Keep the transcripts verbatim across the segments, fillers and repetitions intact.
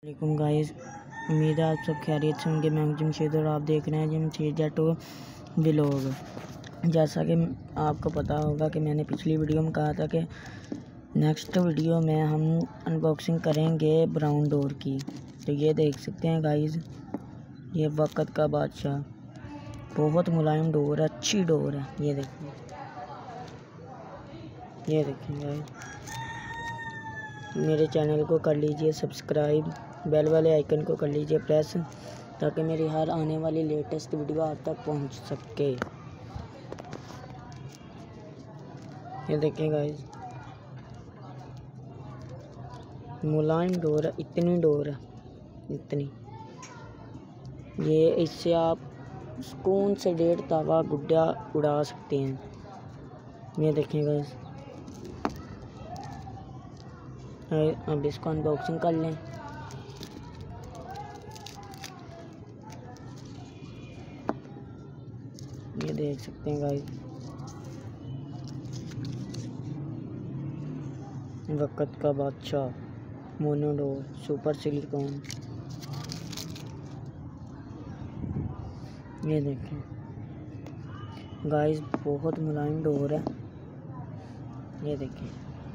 वालेकुम गाइस, उम्मीद है आप सब खैरियत से होंगे। मैं जमशेद और आप देख रहे हैं जमशेद जट व्लॉग। जैसा कि आपको पता होगा कि मैंने पिछली वीडियो में कहा था कि नेक्स्ट वीडियो में हम अनबॉक्सिंग करेंगे ब्राउन डोर की। तो ये देख सकते हैं गाइस, ये वक्त का बादशाह बहुत मुलायम डोर है, अच्छी डोर है। ये देखिए, ये देखिए गाइस, मेरे चैनल को कर लीजिए सब्सक्राइब, बेल वाले आइकन को कर लीजिए प्रेस, ताकि मेरी हर आने वाली लेटेस्ट वीडियो आप तक पहुंच सके। ये देखिए गाइस, मुलायम डोर है, इतनी डोर है, इतनी। ये इससे आप सुकून से डेढ़ तवा गुड्डा उड़ा सकते हैं। ये देखिए गाइस, अब इसको अनबॉक्सिंग कर लें। ये देख सकते हैं गाइस, वक्त का बादशाह मोनोडोर सुपर सिलिकॉन। ये देखें गाइस, बहुत मुलायम डोर है। ये देखें,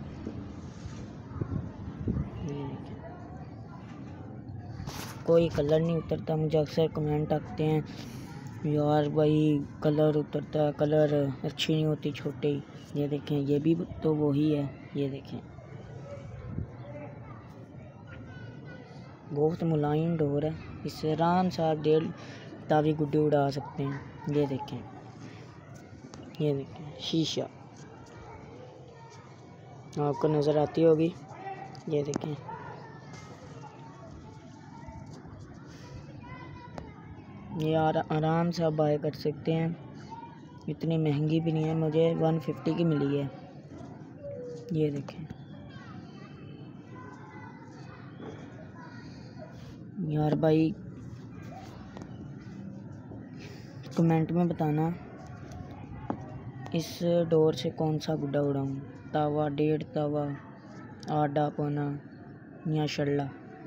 ये देखें, कोई कलर नहीं उतरता। मुझे अक्सर कमेंट आते हैं, यार भाई कलर उतरता है, कलर अच्छी नहीं होती छोटे। ये देखें, ये भी तो वही है। ये देखें, बहुत मुलायम डोर है, इससे आराम से आप डेढ़ तावी गुड्डी उड़ा सकते हैं। ये देखें, ये देखें शीशा आपको नज़र आती होगी। ये देखें, ये आराम से आप बाय कर सकते हैं, इतनी महंगी भी नहीं है, मुझे वन फिफ्टी की मिली है। ये देखें यार भाई, कमेंट में बताना इस डोर से कौन सा गुड्डा उड़ाऊँ, तावा, डेढ़ तावा, आधा पौना या शल्ला।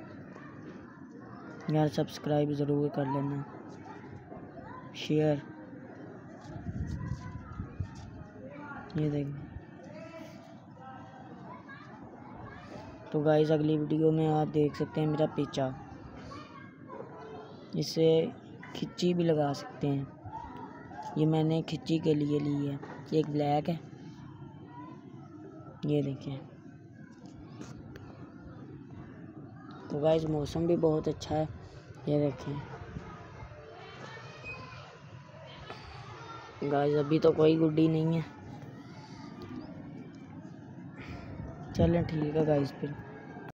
यार सब्सक्राइब ज़रूर कर लेना, शेयर। ये देख, तो गाइस अगली वीडियो में आप देख सकते हैं मेरा पीछा, इसे खिच्ची भी लगा सकते हैं। ये मैंने खिच्ची के लिए ली है। एक ब्लैक है, ये देखिए। तो गाइस मौसम भी बहुत अच्छा है। ये देखें गाइस, अभी तो कोई गुड्डी नहीं है। चलें ठीक है गाइस, फिर